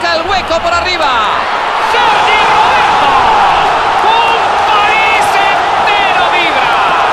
busca el hueco por arriba. ¡Sergi Roberto! ¡Un país entero vibra!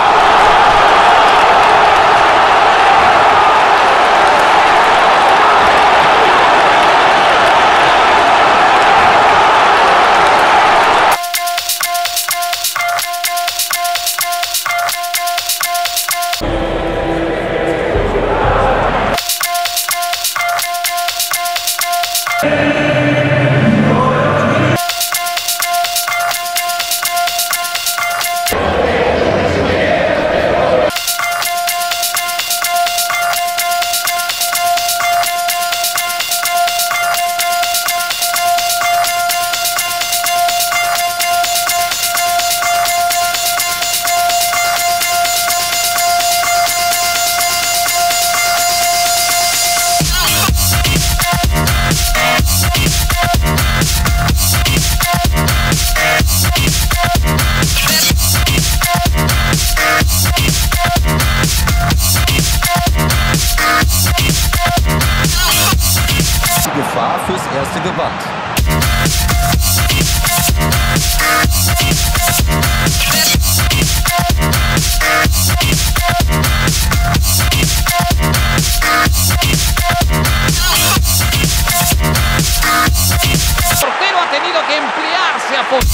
Gefahr fürs erste Gewand. El portero ha tenido que emplearse a fondo.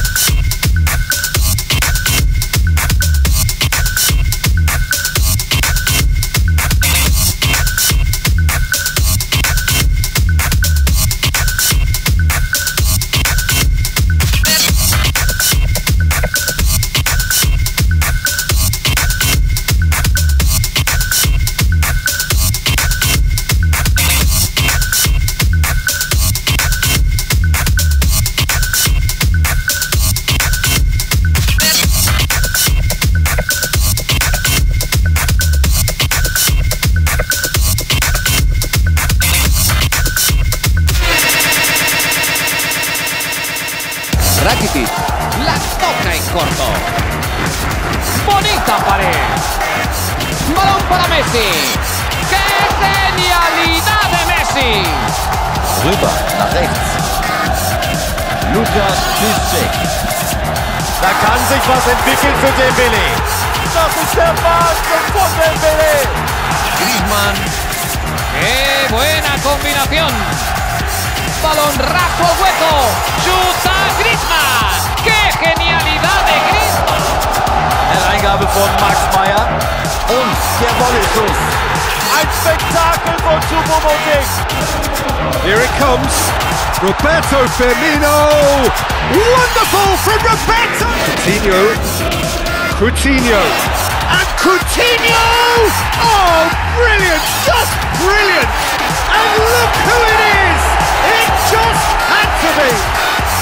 Rakitic la toca en corto. Bonita pared. Balón para Messi. ¡Qué genialidad de Messi! Rüber nach rechts. Lukas Piszczek. Da kann sich was entwickeln für Dembélé. Das ist der Wahnsinn von Dembélé. Griezmann. ¡Qué buena combinación! Balón raso al hueco. ¡Chuta Griezmann! ¡Qué genialidad de Griezmann! Hereingabe von Max Meyer. Und der Volley-Schuss. Ein Spektakel von Choupo-Moting. Here it comes. Roberto Firmino. Wonderful from Roberto. Coutinho. And Coutinho. Oh, brilliant. Just brilliant. And look who it is. It just had to be.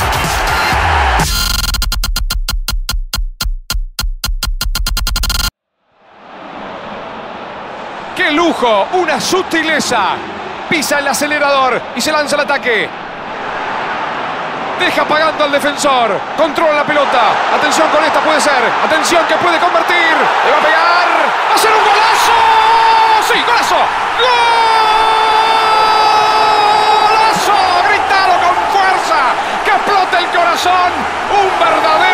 ¡Qué lujo! ¡Una sutileza! Pisa el acelerador y se lanza al ataque. Deja pagando al defensor. Controla la pelota. Atención con esta, puede ser. Atención que puede convertir. Le va a pegar. ¡Va a ser un golazo! ¡Sí, golazo! ¡Golazo! ¡Grítalo con fuerza! ¡Que explote el corazón! ¡Un verdadero